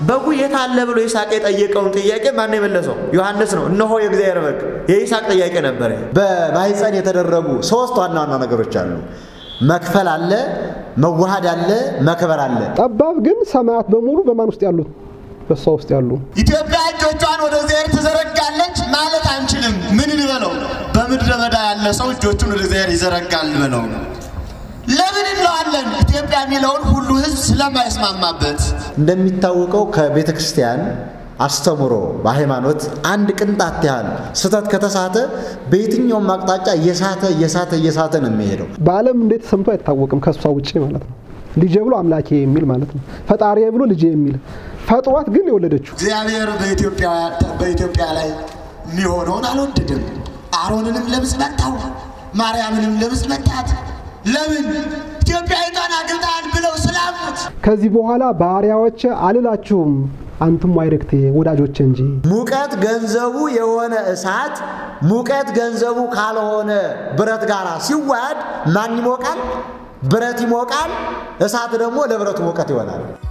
በጉ የት አለ ብሎ ይስሐቅ የጠየቀውን ጥያቄ ማን የመለሰው? ዮሐንስ ነው። እነሆ የእግዚአብሔር በግ የይስሐቅ ጥያቄ ነበር። በማህፀን የተደረጉ ሶስት ዋና ዋና ነገሮች አሉ። መክፈል አለ፣ መዋሃድ አለ፣ መከበር አለ። ጠባብ ግን ሰማያት በሙሉ በማን ውስጥ ያሉት? በሷ ውስጥ ያሉ። ኢትዮጵያ እጆቿን ወደ እግዚአብሔር ትዘረጋለች ማለት አንችልም። ምን እንበለው? በምድረ በዳ ያለ ሰው እጆቹን ወደ እግዚአብሔር ይዘረጋል በለው። ለምን እንለዋለን? ኢትዮጵያ የሚለውን ሁሉ ህዝብ ስለማይስማማበት። እንደሚታወቀው ከቤተ ክርስቲያን አስተምሮ በሃይማኖት አንድ ቅንጣት ያህል ስተት ከተሳተ በየትኛውም አቅጣጫ እየሳተ ነው የሚሄደው። በዓለም እንዴት ሰምቶ አይታወቅም ከሷ ውጪ ማለት ነው። ልጄ ብሎ አምላኬ የሚል ማለት ነው። ፈጣሪዬ ብሎ ልጄ የሚል ፈጥሯት ግን የወለደችው እግዚአብሔር በኢትዮጵያ ላይ የሚሆነውን አልወደደም። አሮንንም ለምጽ መታው፣ ማርያምንም ለምጽ መታት። ለምን? ኢትዮጵያዊቷን አግብተሃል ብለው ስላሙት። ከዚህ በኋላ ባሪያዎች አልላችሁም አንቱም አይረክቴ ወዳጆች እንጂ። ሙቀት ገንዘቡ የሆነ እሳት ሙቀት ገንዘቡ ካልሆነ ብረት ጋራ ሲዋሃድ ማን ይሞቃል? ብረት ይሞቃል። እሳት ደግሞ ለብረቱ ሙቀት ይሆናል።